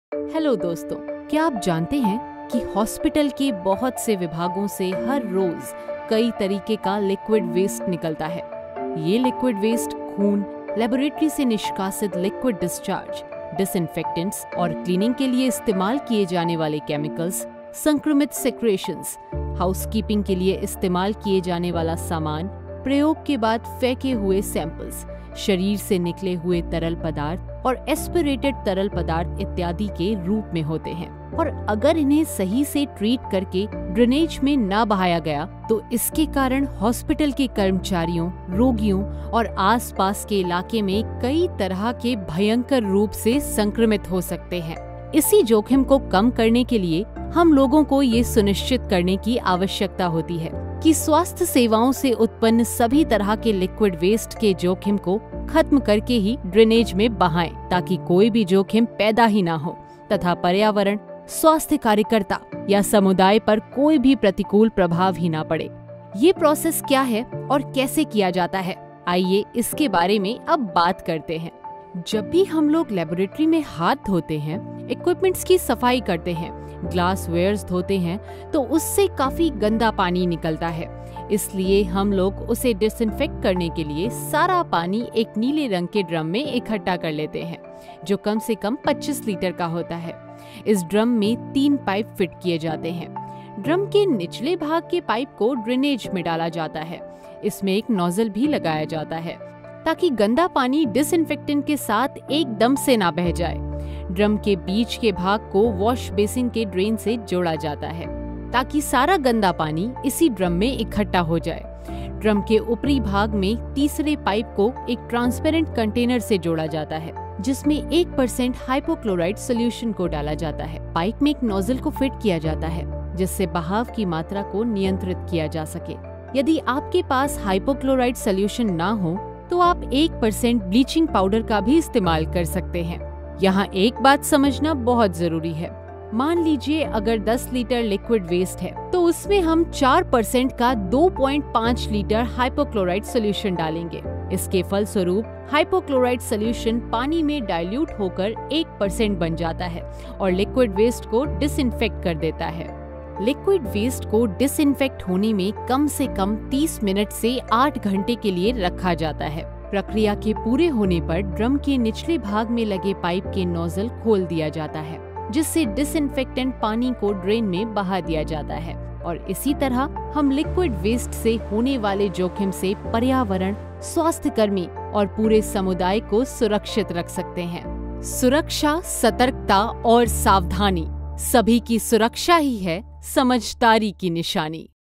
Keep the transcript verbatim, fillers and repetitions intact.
Hello दोस्तों, क्या आप जानते हैं कि हॉस्पिटल के बहुत से विभागों से हर रोज कई तरीके का लिक्विड वेस्ट निकलता है। ये लिक्विड वेस्ट खून, लेबोरेटरी से निष्कासित लिक्विड डिस्चार्ज, डिसइंफेक्टेंट्स और क्लीनिंग के लिए इस्तेमाल किए जाने वाले केमिकल्स, संक्रमित सेक्रेशंस, हाउसकीपिंग के लिए इस्तेमाल किए जाने वाला सामान, प्रयोग के बाद फेंके हुए सैंपल्स, शरीर से निकले हुए तरल पदार्थ और एस्पिरेटेड तरल पदार्थ इत्यादि के रूप में होते हैं। और अगर इन्हें सही से ट्रीट करके ड्रेनेज में ना बहाया गया तो इसके कारण हॉस्पिटल के कर्मचारियों, रोगियों और आसपास के इलाके में कई तरह के भयंकर रूप से संक्रमित हो सकते हैं। इसी जोखिम को कम करने के लिए हम लोगों को ये सुनिश्चित करने की आवश्यकता होती है कि स्वास्थ्य सेवाओं से उत्पन्न सभी तरह के लिक्विड वेस्ट के जोखिम को खत्म करके ही ड्रेनेज में बहाएं, ताकि कोई भी जोखिम पैदा ही ना हो तथा पर्यावरण, स्वास्थ्य कार्यकर्ता या समुदाय पर कोई भी प्रतिकूल प्रभाव ही ना पड़े। ये प्रोसेस क्या है और कैसे किया जाता है, आइए इसके बारे में अब बात करते हैं। जब भी हम लोग लेबोरेटरी में हाथ धोते हैं, इक्विपमेंट्स की सफाई करते हैं, ग्लास वेयर्स धोते हैं, तो उससे काफी गंदा पानी निकलता है। इसलिए हम लोग उसे डिसइंफेक्ट करने के लिए सारा पानी एक नीले रंग के ड्रम में इकट्ठा कर लेते हैं, जो कम से कम पच्चीस लीटर का होता है। इस ड्रम में तीन पाइप फिट किए जाते हैं। ड्रम के निचले भाग के पाइप को ड्रेनेज में डाला जाता है। इसमें एक नोजल भी लगाया जाता है ताकि गंदा पानी डिसइंफेक्टेंट के साथ एकदम से ना बह जाए। ड्रम के बीच के भाग को वॉश बेसिन के ड्रेन से जोड़ा जाता है ताकि सारा गंदा पानी इसी ड्रम में इकट्ठा हो जाए। ड्रम के ऊपरी भाग में तीसरे पाइप को एक ट्रांसपेरेंट कंटेनर से जोड़ा जाता है, जिसमें एक परसेंट हाइपोक्लोराइड सोल्यूशन को डाला जाता है। पाइप में एक नोजल को फिट किया जाता है जिससे बहाव की मात्रा को नियंत्रित किया जा सके। यदि आपके पास हाइपोक्लोराइड सोल्यूशन ना हो तो आप एक परसेंट ब्लीचिंग पाउडर का भी इस्तेमाल कर सकते हैं। यहाँ एक बात समझना बहुत जरूरी है। मान लीजिए अगर दस लीटर लिक्विड वेस्ट है तो उसमें हम चार परसेंट का दो पॉइंट पाँच लीटर हाइपोक्लोराइड सोल्यूशन डालेंगे। इसके फलस्वरूप हाइपोक्लोराइड सोल्यूशन पानी में डाइल्यूट होकर एक परसेंट बन जाता है और लिक्विड वेस्ट को डिसइंफेक्ट कर देता है। लिक्विड वेस्ट को डिसइंफेक्ट होने में कम से कम तीस मिनट से आठ घंटे के लिए रखा जाता है। प्रक्रिया के पूरे होने पर ड्रम के निचले भाग में लगे पाइप के नोजल खोल दिया जाता है, जिससे डिसइंफेक्टेंट पानी को ड्रेन में बहा दिया जाता है। और इसी तरह हम लिक्विड वेस्ट से होने वाले जोखिम से पर्यावरण, स्वास्थ्य कर्मी और पूरे समुदाय को सुरक्षित रख सकते हैं। सुरक्षा, सतर्कता और सावधानी, सभी की सुरक्षा ही है समझदारी की निशानी।